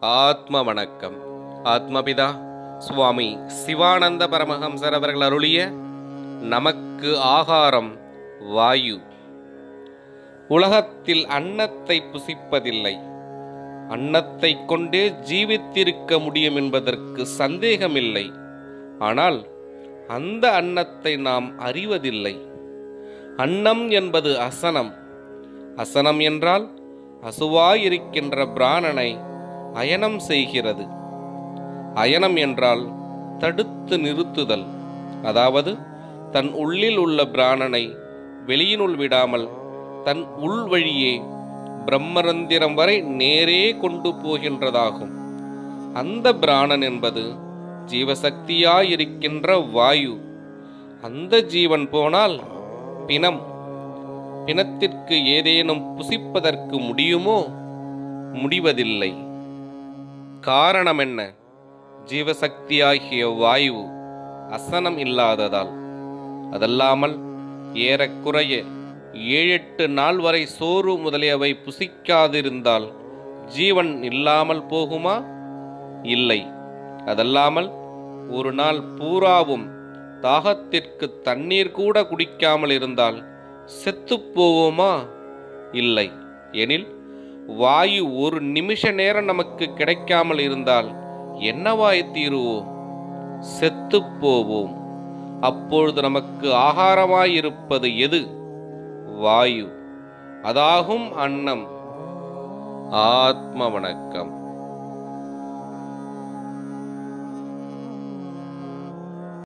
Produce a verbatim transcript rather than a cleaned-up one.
ஆத்ம வணக்கம். ஆத்மபிதா சுவாமி சிவானந்த பரமஹம்சர் அவர்கள் அருளிய நமக்கு ஆகாரம் வாயு. உலகத்தில் அன்னத்தை புசிப்பதில்லை, அன்னத்தை கொண்டே ஜீவித்திருக்க முடியும் என்பதற்கு சந்தேகமில்லை. ஆனால் அந்த அன்னத்தை நாம் அறிவதில்லை. அன்னம் என்பது அசனம். அசனம் என்றால் அசுவாயிருக்கின்ற பிராணனை அயனம் செய்கிறது. அயனம் என்றால் தடுத்து நிறுத்துதல், அதாவது தன் உள்ளில் உள்ள பிராணனை வெளியினுள் விடாமல் தன் உள் வழியே பிரம்மரந்திரம் வரை நேரே கொண்டு போகின்றதாகும். அந்த பிராணன் என்பது ஜீவசக்தியாயிருக்கின்ற வாயு. அந்த ஜீவன் போனால் பிணம். பிணத்திற்கு ஏதேனும் புசிப்பதற்கு முடியுமோ? முடிவதில்லை. காரணம் என்ன? ஜீவசக்தியாகிய வாயு அசனம் இல்லாததால். அதல்லாமல் ஏறக்குறைய ஏழெட்டு நாள் வரை சோறு முதலியவை புசிக்காதிருந்தால் ஜீவன் இல்லாமல் போகுமா? இல்லை. அதல்லாமல் ஒரு நாள் பூராவும் தாகத்திற்கு தண்ணீர் கூட குடிக்காமல் இருந்தால் செத்து போவோமா? இல்லை. எனில் வாயு ஒரு நிமிஷ நேரம் நமக்கு கிடைக்காமல் இருந்தால் என்னவாய் தீருவோம்? செத்து போவோம். அப்பொழுது நமக்கு ஆகாரமாயிருப்பது எது? வாயு. அதாகும் அன்னம். ஆத்ம வணக்கம்.